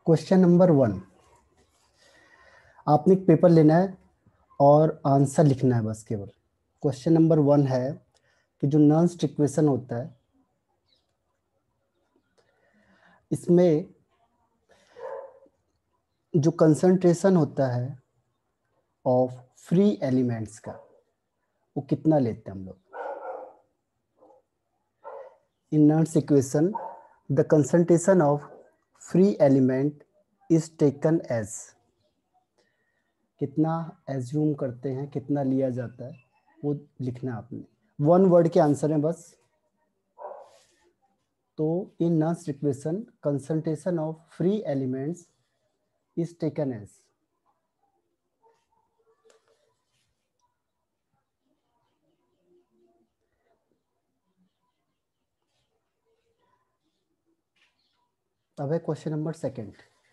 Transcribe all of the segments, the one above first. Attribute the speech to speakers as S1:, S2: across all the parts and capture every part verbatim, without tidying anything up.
S1: Question number one, आपने एक paper लेना है और आंसर लिखना है बस केवल। क्वेश्चन नंबर वन है कि जो नॉन्स्ट इक्वेशन होता है इसमें जो कंसंट्रेशन होता है ऑफ फ्री एलिमेंट्स का वो कितना लेते हैं हम लोग। In Nernst equation the concentration of free element is taken as, कितना एज्यूम करते हैं, कितना लिया जाता है वो लिखना है आपने। वन वर्ड के आंसर है बस। तो in Nernst equation concentration of free elements is taken as. अब है question number second.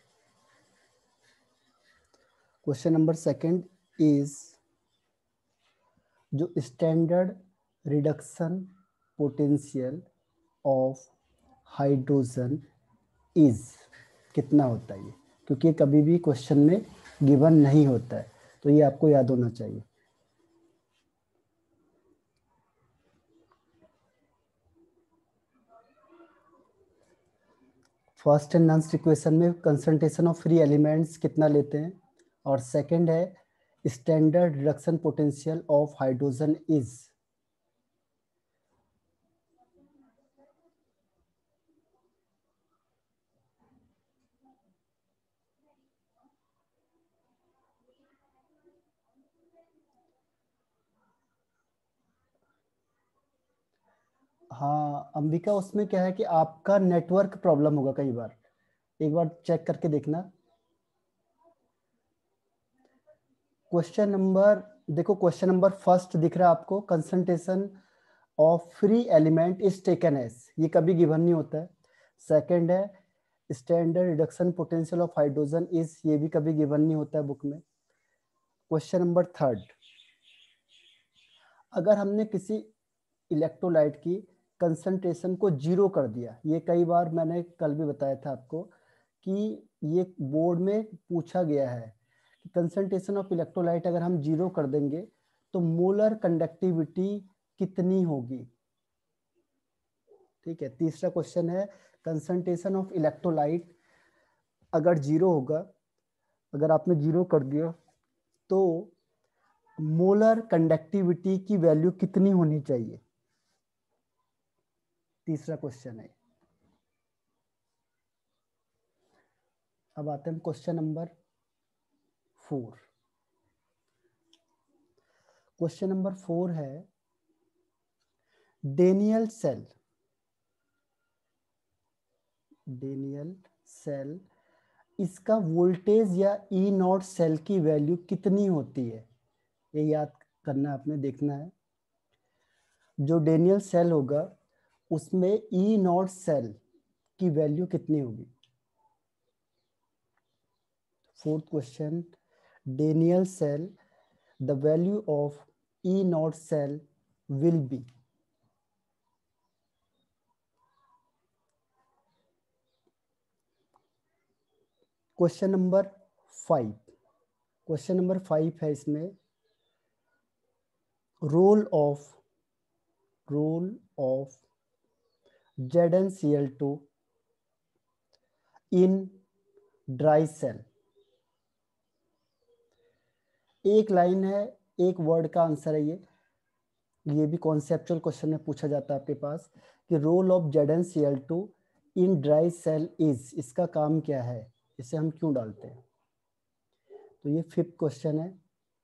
S1: Question number second is जो standard reduction potential of hydrogen is कितना होता है ये, क्योंकि कभी भी क्वेश्चन में गिवन नहीं होता है, तो ये आपको याद होना चाहिए। फर्स्ट एंड नॉन्स्ट इक्वेशन में कंसंट्रेशन ऑफ फ्री एलिमेंट्स कितना लेते हैं, और सेकंड है standard reduction potential of hydrogen is. हाँ अंबिका, उसमें क्या है कि आपका नेटवर्क प्रॉब्लम होगा कई बार, एक बार चेक करके देखना। क्वेश्चन नंबर देखो, क्वेश्चन नंबर फर्स्ट दिख रहा है आपको, concentration of free element is taken as, ये कभी गिवन नहीं होता है। सेकंड है standard reduction potential of hydrogen is, ये भी कभी गिवन नहीं होता है बुक में। क्वेश्चन नंबर थर्ड, अगर हमने किसी इलेक्ट्रोलाइट की कंसंट्रेशन को जीरो कर दिया, ये कई बार मैंने कल भी बताया था आपको कि ये बोर्ड में पूछा गया है कि कंसंट्रेशन ऑफ इलेक्ट्रोलाइट अगर हम जीरो कर देंगे तो मोलर कंडक्टिविटी कितनी होगी। ठीक है, तीसरा क्वेश्चन है कंसंट्रेशन ऑफ इलेक्ट्रोलाइट अगर जीरो होगा, अगर आपने जीरो कर दिया तो मोलर कंडक्टिविटी की वैल्यू कितनी होनी चाहिए। तीसरा क्वेश्चन है। अब आते हैं question number four. Question number four है डेनियल सेल, डेनियल सेल इसका वोल्टेज या ई नॉट सेल की वैल्यू कितनी होती है, ये याद करना आपने, देखना है। जो डेनियल सेल होगा उसमें ई नॉट सेल की वैल्यू कितनी होगी। Fourth question, Daniel cell the value of E naught cell will be. Question number five, question number five है इसमें role of role of Z N C L two in dry cell. एक line है, एक word का answer है ये ये भी कॉन्सेप्चुअल क्वेश्चन में पूछा जाता है आपके पास कि role of Z N C L two in dry cell is, इसका काम क्या है, इसे हम क्यों डालते हैं। तो ये फिफ्थ क्वेश्चन है।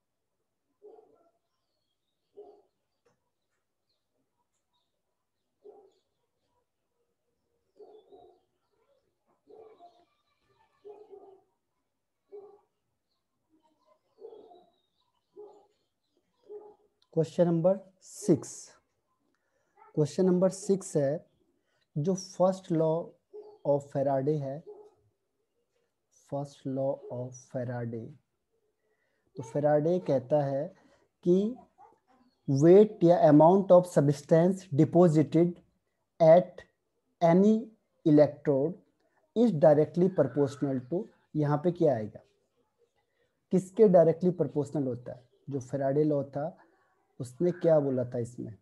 S1: Question number six, question number six है जो फर्स्ट लॉ ऑफ फैराडे है, फर्स्ट लॉ ऑफ फैराडे। तो फैराडे कहता है कि वेट या amount of substance deposited at any electrode is directly proportional to, यहाँ पे क्या आएगा, किसके डायरेक्टली प्रोपोर्शनल होता है? जो फैराडे लॉ था उसने क्या बोला था इसमें?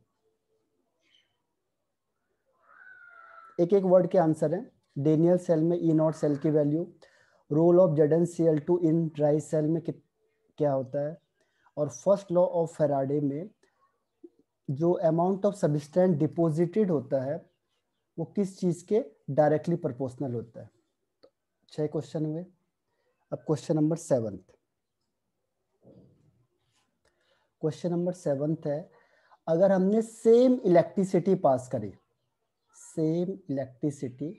S1: एक एक वर्ड के आंसर है। डेनियल सेल में ई नॉट सेल की value, role of Z N C L two in dry cell में क्या होता है, और फर्स्ट लॉ ऑफ फैराडे में जो अमाउंट ऑफ सब्सटेंस डिपॉजिटेड होता है वो किस चीज के डायरेक्टली प्रोपोर्शनल होता है। छह क्वेश्चन हुए। अब question number seventh, question number seventh है, अगर हमने सेम इलेक्ट्रिसिटी पास करी, सेम इलेक्ट्रिसिटी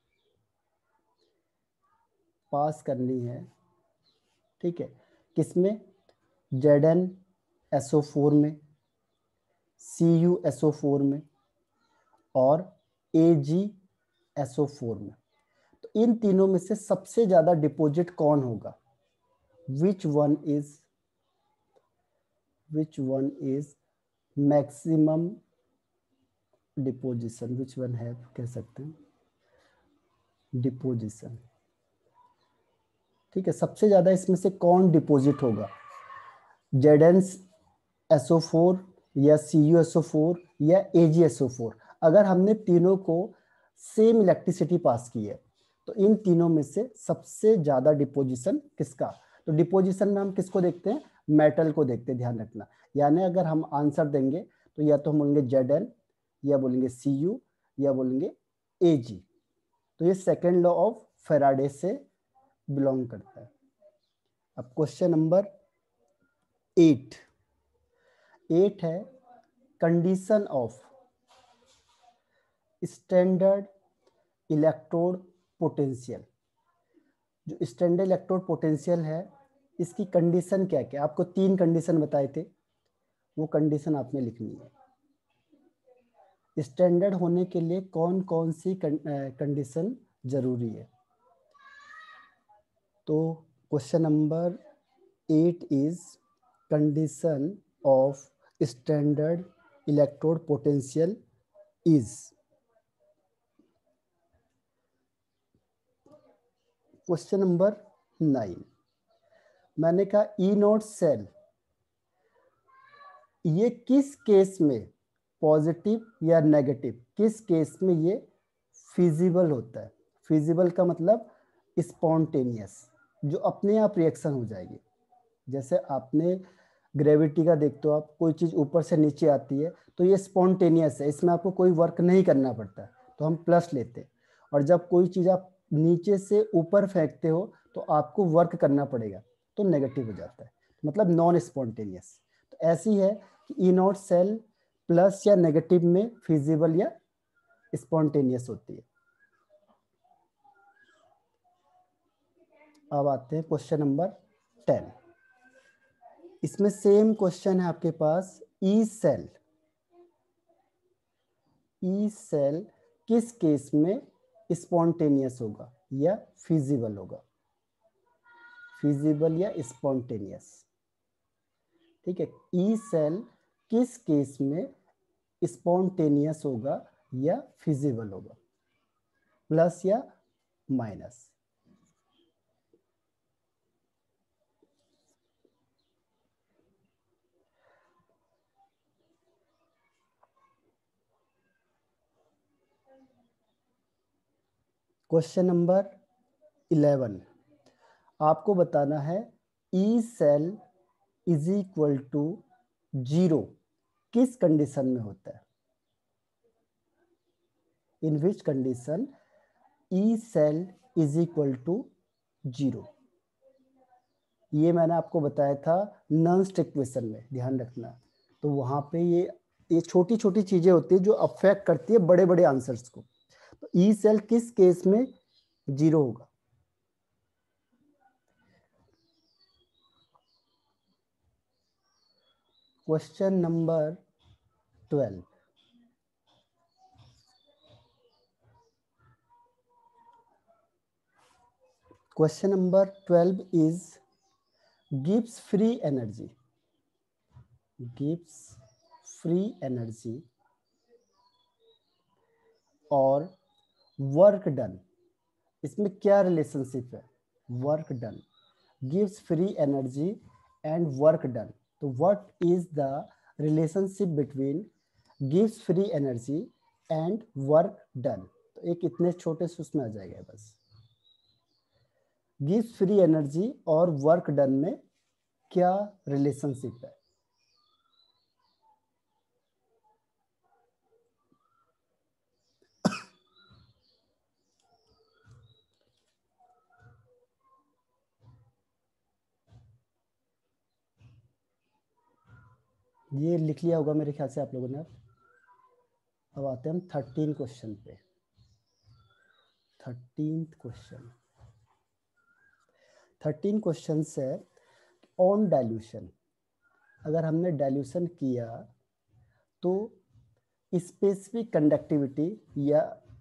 S1: पास करनी है, ठीक है, किसमें, Z N S O four में, C U S O four में और ए जी एस ओ फोर में, तो इन तीनों में से सबसे ज्यादा डिपॉजिट कौन होगा? Which one is which one is maximum deposition, which one है कह सकते हैं डिपोजिशन, ठीक है, सबसे ज्यादा इसमें से कौन डिपॉजिट होगा, Z N S O four या C U S O four या A G S O four? अगर हमने तीनों को सेम इलेक्ट्रिसिटी पास की है तो इन तीनों में से सबसे ज्यादा डिपोजिशन किसका? तो डिपोजिशन में हम किसको देखते हैं, मेटल को देखते हैं, ध्यान रखना। यानी अगर हम आंसर देंगे तो या तो हम बोलेंगे जेड एन, या बोलेंगे सी यू, या बोलेंगे ए जी। तो ये सेकेंड लॉ ऑफ फैराडे से बिलोंग करता है। अब क्वेश्चन नंबर एट, एट है condition of standard electrode potential. जो स्टैंडर्ड इलेक्ट्रोड पोटेंशियल है इसकी कंडीशन क्या क्या? आपको तीन कंडीशन बताए थे, वो कंडीशन आपने लिखनी है। स्टैंडर्ड होने के लिए कौन कौन सी कंडीशन जरूरी है? तो question number eight is condition of standard electrode potential is. Question number nine, मैंने कहा ई नोट सेल ये किस केस में पॉजिटिव या नेगेटिव, किस केस में ये फिजिबल होता है? फिजिबल का मतलब स्पॉन्टेनियस, जो अपने आप रिएक्शन हो जाएगी। जैसे आपने ग्रेविटी का देखते हो, आप कोई चीज ऊपर से नीचे आती है तो ये स्पॉन्टेनियस है, इसमें आपको कोई वर्क नहीं करना पड़ता, तो हम प्लस लेते हैं। और जब कोई चीज आप नीचे से ऊपर फेंकते हो तो आपको वर्क करना पड़ेगा, तो नेगेटिव हो जाता है, मतलब नॉन स्पॉन्टेनियस। तो ऐसी है कि ई नॉट सेल प्लस या नेगेटिव में फिजिबल या स्पॉन्टेनियस होती है। अब आते हैं क्वेश्चन नंबर टेन। इसमें सेम क्वेश्चन है आपके पास, ई सेल, ई सेल किस केस में स्पॉन्टेनियस होगा या फिजिबल होगा? फिजिबल या स्पॉन्टेनियस, ठीक है। ई सेल किस केस में स्पॉन्टेनियस होगा या फिजिबल होगा, प्लस या माइनस? क्वेश्चन नंबर इलेवन, आपको बताना है E cell is equal to zero किस कंडीशन में होता है? In which condition E cell is equal to zero? ये मैंने आपको बताया था नॉन्स्ट इक्वेशन में, ध्यान रखना। तो वहां पे ये ये छोटी छोटी चीजें होती है जो अफेक्ट करती है बड़े बड़े आंसर्स को। तो ई सेल किस केस में जीरो होगा? Question number twelve, question number twelve is gives free energy, gives free energy और वर्क डन इसमें क्या रिलेशनशिप है? Work done gives free energy and work done. तो what is the relationship between gives free energy and work done? तो एक इतने छोटे से उसमें आ जाएगा बस। गिव्स फ्री एनर्जी और वर्क डन में क्या रिलेशनशिप है? ये लिख लिया होगा मेरे ख्याल से आप लोगों ने। अब आते हैं हम थर्टीन क्वेश्चन पे। थर्टीन क्वेश्चन थर्टीन क्वेश्चन है ऑन डाइल्यूशन। अगर हमने डाइल्यूशन किया तो स्पेसिफिक कंडक्टिविटी या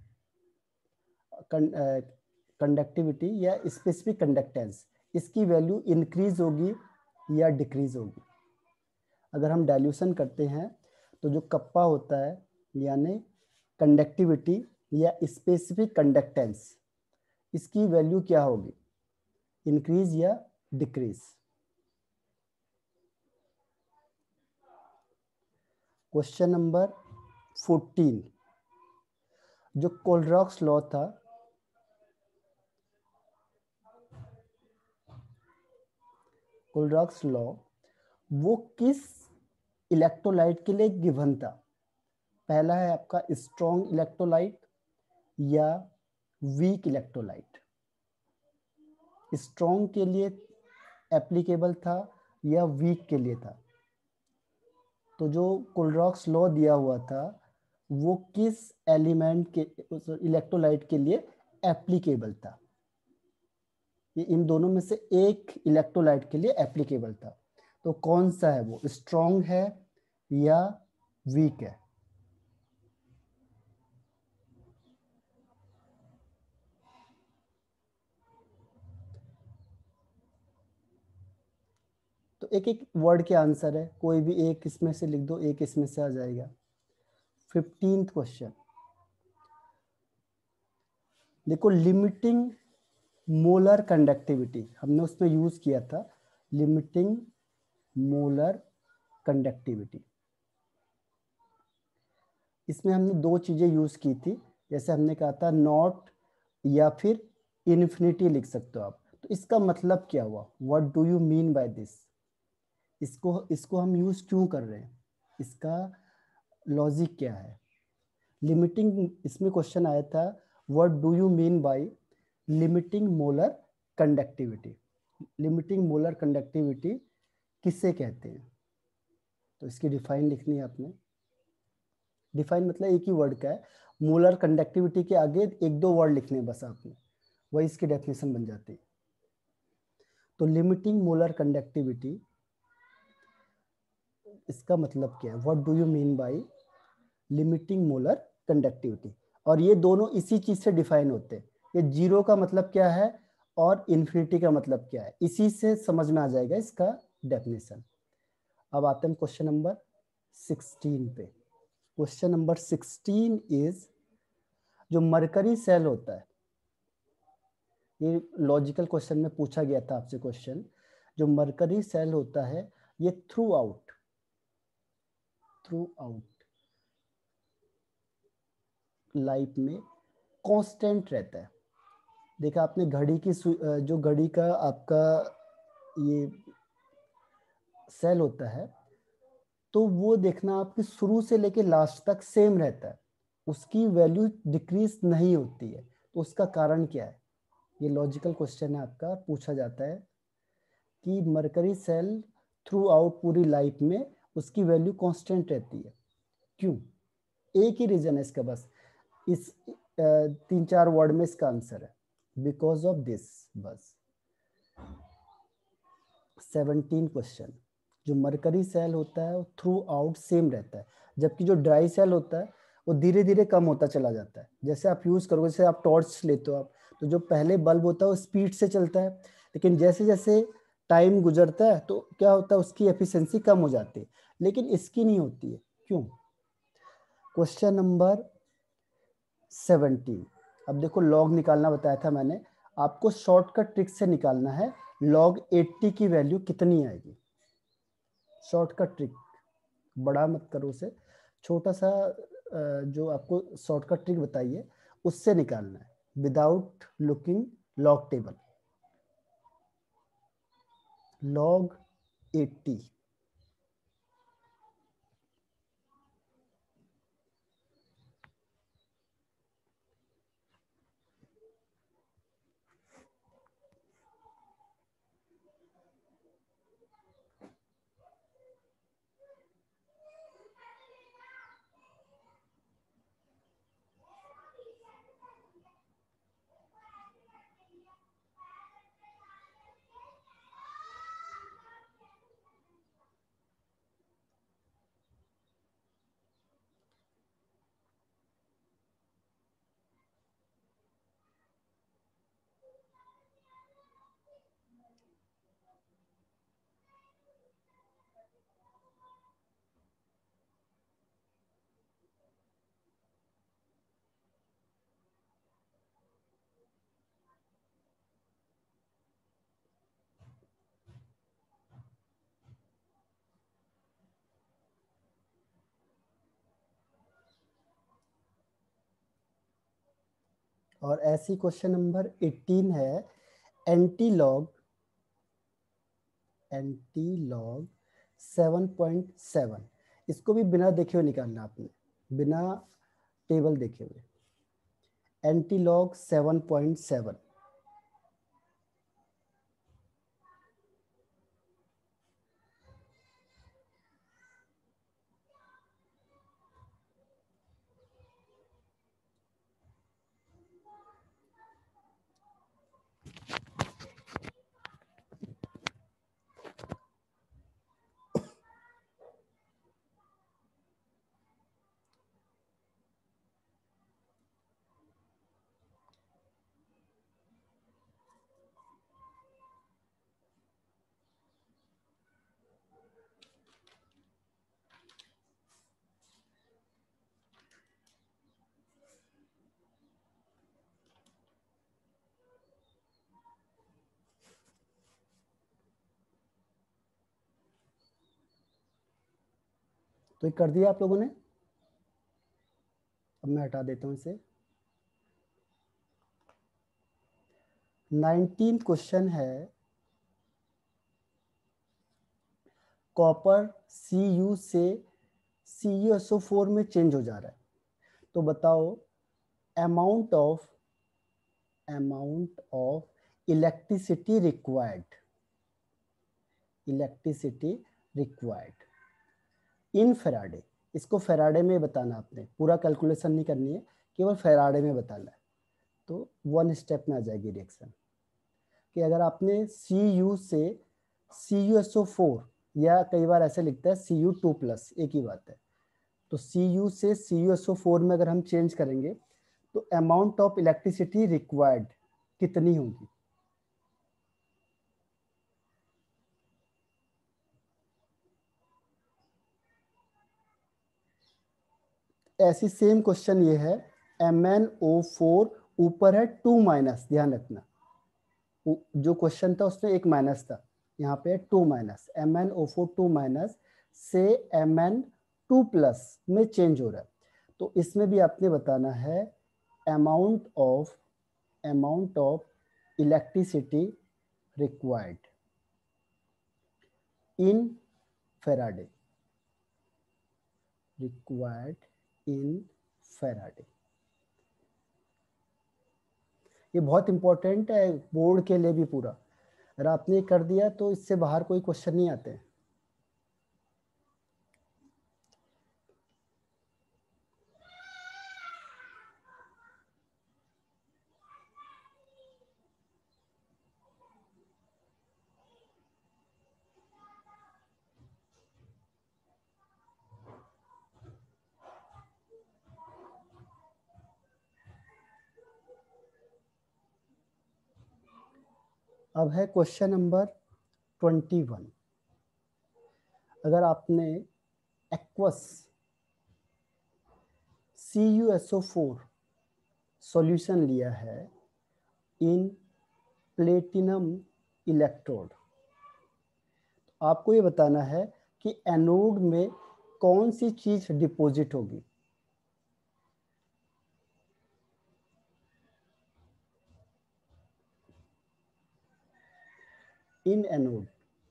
S1: कंडक्टिविटी या स्पेसिफिक कंडक्टेंस, इसकी वैल्यू इंक्रीज होगी या डिक्रीज होगी? अगर हम डाइल्यूशन करते हैं तो जो कप्पा होता है यानी कंडक्टिविटी या स्पेसिफिक कंडक्टेंस, इसकी वैल्यू क्या होगी? इंक्रीज या डिक्रीज? क्वेश्चन नंबर फोर्टीन, जो कोलरॉक्स लॉ था, कोलरॉक्स लॉ वो किस इलेक्ट्रोलाइट के लिए गिवन था? पहला है आपका स्ट्रॉन्ग इलेक्ट्रोलाइट या वीक इलेक्ट्रोलाइट। स्ट्रॉन्ग के लिए एप्लीकेबल था या वीक के लिए था? तो जो कोलरॉक्स लॉ दिया हुआ था वो किस एलिमेंट के इलेक्ट्रोलाइट के लिए एप्लीकेबल था? ये इन दोनों में से एक इलेक्ट्रोलाइट के लिए एप्लीकेबल था। तो कौन सा है वो? स्ट्रॉन्ग है या वीक है? तो एक एक वर्ड के आंसर है, कोई भी एक इसमें से लिख दो, एक इसमें से आ जाएगा। फिफ्टींथ क्वेश्चन देखो, लिमिटिंग मोलर कंडक्टिविटी हमने उसमें यूज किया था, लिमिटिंग मोलर कंडक्टिविटी। इसमें हमने दो चीजें यूज की थी, जैसे हमने कहा था नॉट या फिर इन्फिनिटी लिख सकते हो आप। तो इसका मतलब क्या हुआ? What do you mean by this? इसको इसको हम यूज क्यों कर रहे हैं? इसका लॉजिक क्या है? लिमिटिंग, इसमें क्वेश्चन आया था what do you mean by limiting molar conductivity. Limiting molar conductivity किससे कहते हैं? तो इसकी डिफाइन लिखनी है आपने। डिफाइन मतलब एक ही वर्ड का है, मोलर कंडक्टिविटी के आगे एक दो वर्ड लिखने हैं बस आपने, वही इसकी डेफिनेशन बन जाती है। तो लिमिटिंग मोलर कंडक्टिविटी, इसका मतलब क्या है? What do you mean by limiting molar conductivity? और ये दोनों इसी चीज से डिफाइन होते हैं। ये जीरो का मतलब क्या है और इन्फिनिटी का मतलब क्या है, इसी से समझ में आ जाएगा इसका डेफिनेशन। अब आते हैं क्वेश्चन नंबर सिक्सटीन पे। क्वेश्चन नंबर सिक्सटीन इज, जो मरकरी सेल होता है, ये लॉजिकल क्वेश्चन में पूछा गया था आपसे क्वेश्चन, जो मरकरी सेल होता है ये throughout throughout life में कांस्टेंट रहता है। देखा आपने घड़ी की, जो घड़ी का आपका ये सेल होता है, तो वो देखना आपकी शुरू से लेके लास्ट तक सेम रहता है, उसकी वैल्यू डिक्रीज नहीं होती है। तो उसका कारण क्या है? ये लॉजिकल क्वेश्चन है आपका, पूछा जाता है कि मरकरी सेल थ्रू आउट पूरी लाइफ में उसकी वैल्यू कांस्टेंट रहती है, क्यों? एक ही रीजन है इसका बस, इस तीन चार वर्ड में इसका आंसर है, बिकॉज ऑफ दिस बस। सेवनटीन क्वेश्चन, जो मरकरी सेल होता है वो थ्रू आउट सेम रहता है, जबकि जो ड्राई सेल होता है वो धीरे धीरे कम होता चला जाता है। जैसे आप यूज करोगे, जैसे आप टॉर्च लेते हो आप, तो जो पहले बल्ब होता है वो स्पीड से चलता है, लेकिन जैसे जैसे टाइम गुजरता है तो क्या होता है, उसकी एफिशिएंसी कम हो जाती है, लेकिन इसकी नहीं होती है। क्यों? क्वेश्चन नंबर सेवनटीन, अब देखो लॉग निकालना बताया था मैंने, आपको शॉर्टकट ट्रिक से निकालना है लॉग अस्सी की वैल्यू कितनी आएगी। शॉर्टकट ट्रिक, बड़ा मत करो उसे, छोटा सा जो आपको शॉर्टकट ट्रिक बताइए उससे निकालना है, without looking log table. Log अस्सी, और ऐसी क्वेश्चन नंबर अठारह है, anti log anti log seven point seven, इसको भी बिना देखे हुए निकालना आपने, बिना टेबल देखे हुए। Anti log seven point seven, तो ये कर दिया आप लोगों ने। अब मैं हटा देता हूं इसे। नाइनटीन क्वेश्चन है, कॉपर सी यू से C U S O four में चेंज हो जा रहा है, तो बताओ amount of amount of electricity required electricity required in Faraday. इसको फेराडे में बताना, आपने पूरा कैलकुलेशन नहीं करनी है, केवल फेराडे में बताना है। तो वन स्टेप में आ जाएगी रिएक्शन कि अगर आपने सी यू से C U S O four, या कई बार ऐसे लिखता है सी यू टू प्लस, एक ही बात है, तो सी यू से C U S O four में अगर हम चेंज करेंगे तो अमाउंट ऑफ इलेक्ट्रिसिटी रिक्वायर्ड कितनी होगी। ऐसी सेम क्वेश्चन ये है, एम एन ओ फोर ऊपर है टू माइनस, ध्यान रखना जो क्वेश्चन था उसमें एक माइनस था, यहाँ पे two minus, M N O four two minus से एम एन टू प्लस में चेंज हो रहा है। तो इसमें भी आपने बताना है amount of amount of electricity required in Faraday required in Faraday. ये बहुत इंपॉर्टेंट है बोर्ड के लिए भी पूरा, अगर आपने कर दिया तो इससे बाहर कोई क्वेश्चन नहीं आते। अब है क्वेश्चन नंबर ट्वेंटी वन। अगर आपने aqueous C U S O four solution लिया है इन प्लेटिनम इलेक्ट्रोड, आपको ये बताना है कि एनोड में कौन सी चीज डिपॉजिट होगी। इन एनोड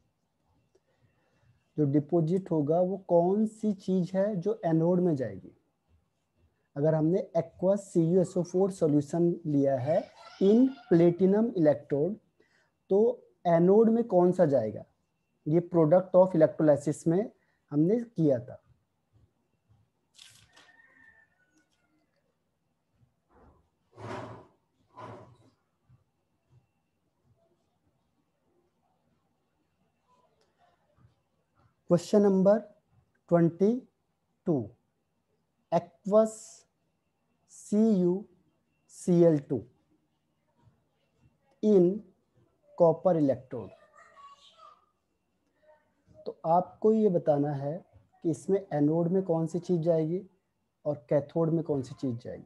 S1: जो डिपॉजिट होगा वो कौन सी चीज है जो एनोड में जाएगी। अगर हमने aqueous C U S O four solution लिया है इन प्लेटिनम इलेक्ट्रोड, तो एनोड में कौन सा जाएगा, ये प्रोडक्ट ऑफ इलेक्ट्रोलाइसिस में हमने किया था। Question number twenty two, aqueous C U C L two in copper electrode, तो आपको ये बताना है कि इसमें एनोड में कौन सी चीज जाएगी और कैथोड में कौन सी चीज जाएगी।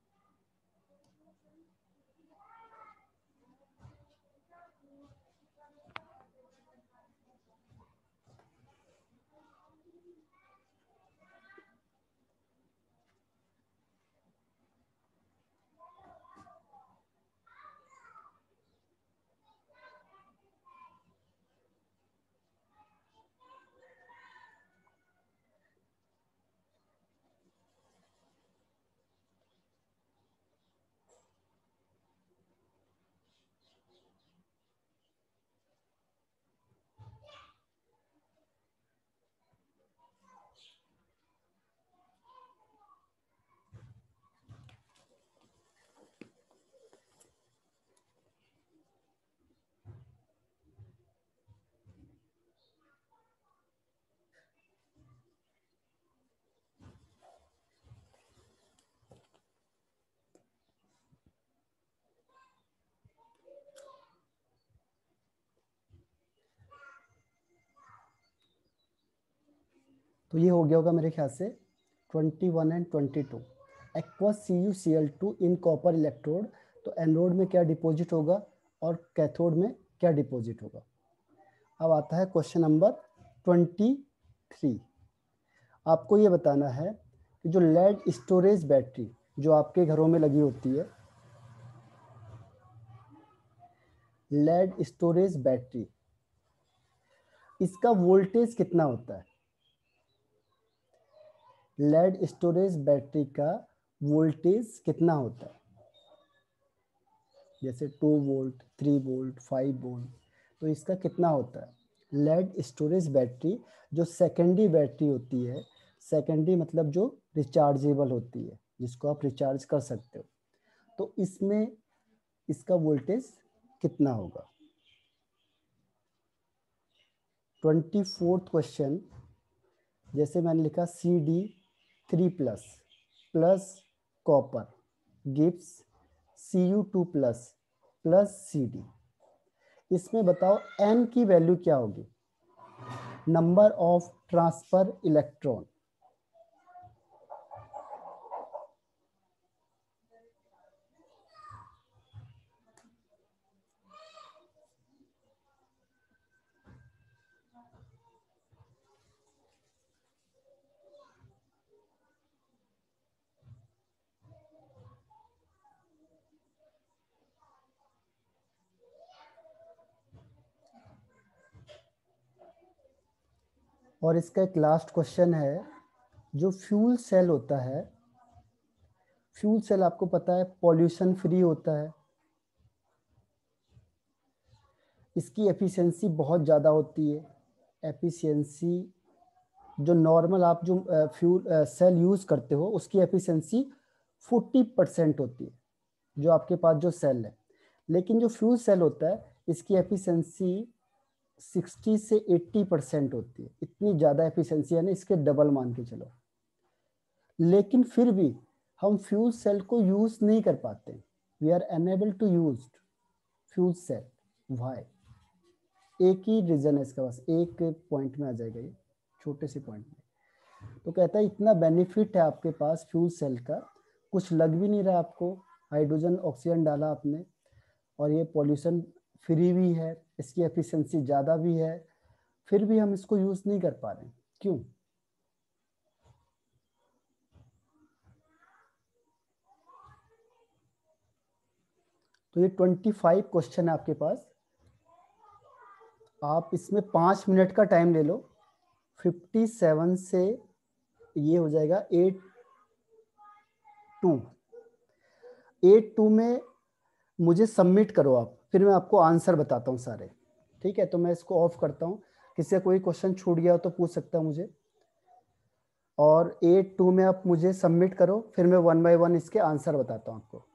S1: तो ये हो गया होगा मेरे ख्याल से twenty one and twenty two, aqueous C U C L two in copper electrode, तो एनोड में क्या डिपॉजिट होगा और कैथोड में क्या डिपॉजिट होगा। अब आता है क्वेश्चन नंबर ट्वेंटी थ्री, आपको ये बताना है कि जो लेड स्टोरेज बैटरी जो आपके घरों में लगी होती है, लेड स्टोरेज बैटरी, इसका वोल्टेज कितना होता है। लेड स्टोरेज बैटरी का वोल्टेज कितना होता है, जैसे two volt, three volt, five volt, तो इसका कितना होता है। लेड स्टोरेज बैटरी जो सेकेंडरी बैटरी होती है, सेकेंडरी मतलब जो रिचार्जेबल होती है, जिसको आप रिचार्ज कर सकते हो, तो इसमें इसका वोल्टेज कितना होगा। ट्वेंटी फोर्थ क्वेश्चन, जैसे मैंने लिखा C D three plus plus copper gives C U two plus plus C D, इसमें बताओ एन की वैल्यू क्या होगी, नंबर ऑफ ट्रांसफर इलेक्ट्रॉन। और इसका एक लास्ट क्वेश्चन है, जो फ्यूल सेल होता है, फ्यूल सेल आपको पता है पॉल्यूशन फ्री होता है, इसकी एफिशिएंसी बहुत ज़्यादा होती है। एफिशिएंसी जो नॉर्मल आप जो फ्यूल सेल यूज़ करते हो उसकी एफिशिएंसी फोर्टी परसेंट होती है, जो आपके पास जो सेल है, लेकिन जो फ्यूल सेल होता है इसकी एफिशिएंसी सिक्सटी से एट्टी परसेंट होती है। इतनी ज़्यादा एफिशिएंसी है ना, इसके डबल मान के चलो, लेकिन फिर भी हम फ्यूल सेल को यूज़ नहीं कर पाते, we are unable to use fuel cell. Why, एक ही रीजन है इसका, बस एक पॉइंट में आ जाएगा, ये छोटे से पॉइंट में। तो कहता है इतना बेनिफिट है आपके पास फ्यूल सेल का, कुछ लग भी नहीं रहा आपको, हाइड्रोजन ऑक्सीजन डाला आपने, और ये पॉल्यूशन फ्री भी है, इसकी एफिशिएंसी ज़्यादा भी है, फिर भी हम इसको यूज़ नहीं कर पा रहे, क्यों? तो ये पच्चीस क्वेश्चन है आपके पास, आप इसमें पाँच मिनट का टाइम ले लो। सत्तावन से ये हो जाएगा एट टू, एट टू में मुझे सबमिट करो आप, फिर मैं आपको आंसर बताता हूँ सारे, ठीक है? तो मैं इसको ऑफ करता हूँ, किसी का कोई क्वेश्चन छूट गया हो तो पूछ सकता है मुझे। और एट टू में आप मुझे सबमिट करो, फिर मैं वन बाय वन इसके आंसर बताता हूँ आपको।